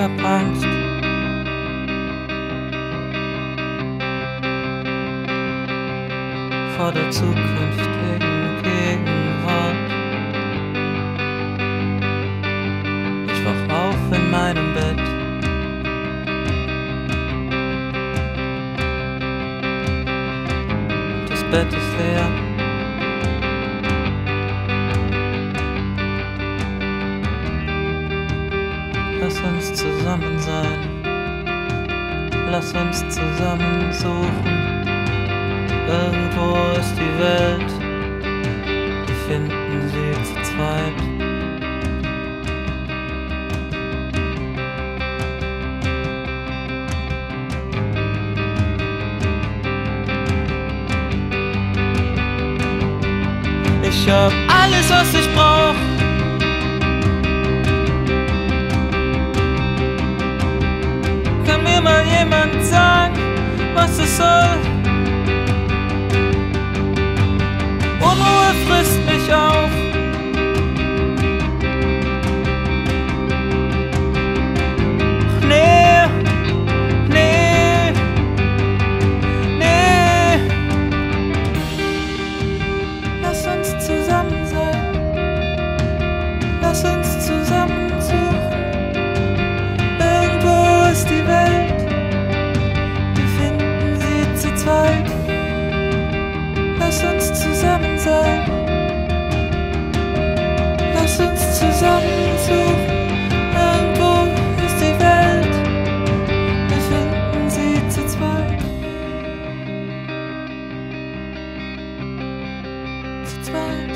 hab Angst. Vor der zukünftigen Gegenwart. Ich wach auf in meinem Bett. Das Bett ist leer. Lass uns zusammen sein. Lass uns zusammen suchen. Irgendwo ist die Welt. Wir finden sie zu zweit. Ich hab alles, was ich brauch. Kann mir mal jemand sagen, was es soll? Unruhe frisst mich auf. Nee, nee, nee. Lass uns zusammen sein. Lass uns zusammen suchen. Irgendwo ist die Welt. Wir finden sie zu zweit. Lass uns zusammen sein. Lass uns zusammen suchen. Irgendwo ist die Welt. Wir finden sie zu zweit. Zu zweit.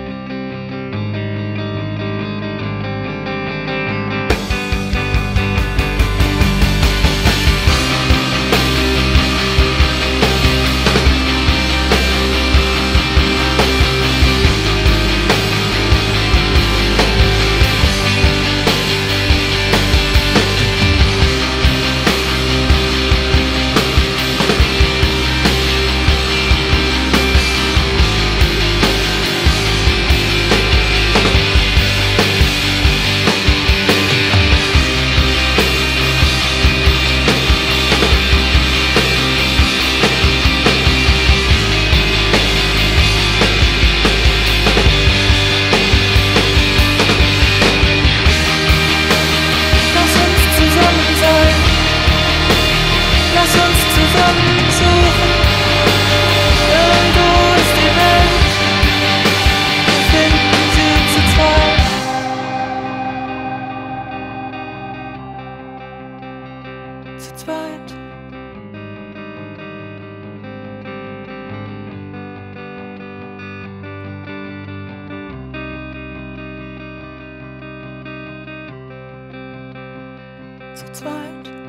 Zu zweit. Zu zweit.